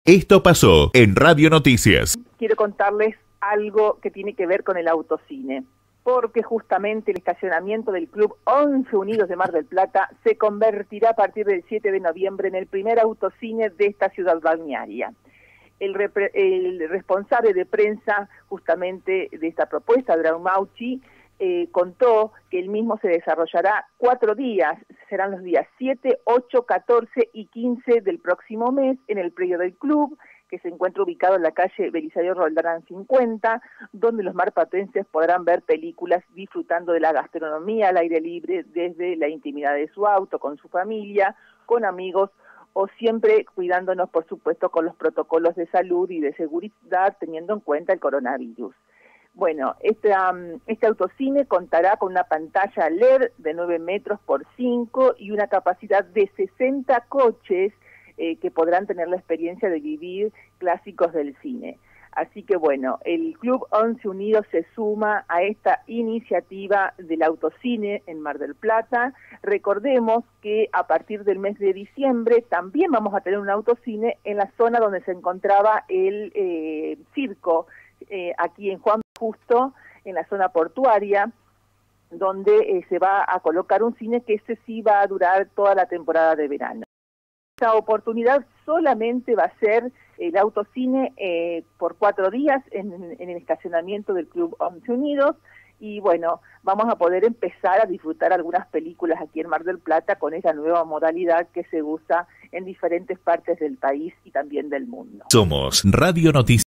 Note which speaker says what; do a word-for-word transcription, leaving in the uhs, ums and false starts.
Speaker 1: Esto pasó en Radio Noticias.
Speaker 2: Quiero contarles algo que tiene que ver con el autocine, porque justamente el estacionamiento del Club once Unidos de Mar del Plata se convertirá a partir del siete de noviembre en el primer autocine de esta ciudad balnearia. El, el responsable de prensa justamente de esta propuesta, Adrián Mauchi, eh, contó que el mismo se desarrollará cuatro días, serán los días siete, ocho, catorce y quince del próximo mes en el predio del club, que se encuentra ubicado en la calle Belisario Roldán cincuenta, donde los marplatenses podrán ver películas disfrutando de la gastronomía al aire libre desde la intimidad de su auto, con su familia, con amigos, o siempre cuidándonos, por supuesto, con los protocolos de salud y de seguridad, teniendo en cuenta el coronavirus. Bueno, este, um, este autocine contará con una pantalla L E D de nueve metros por cinco y una capacidad de sesenta coches eh, que podrán tener la experiencia de vivir clásicos del cine. Así que bueno, el Club once Unidos se suma a esta iniciativa del autocine en Mar del Plata. Recordemos que a partir del mes de diciembre también vamos a tener un autocine en la zona donde se encontraba el eh, circo, eh, aquí en Juan Justo, en la zona portuaria, donde eh, se va a colocar un cine que ese sí va a durar toda la temporada de verano. Esta oportunidad solamente va a ser el autocine eh, por cuatro días en, en el estacionamiento del Club once Unidos, y bueno, vamos a poder empezar a disfrutar algunas películas aquí en Mar del Plata con esa nueva modalidad que se usa en diferentes partes del país y también del mundo.
Speaker 1: Somos Radio Noticias.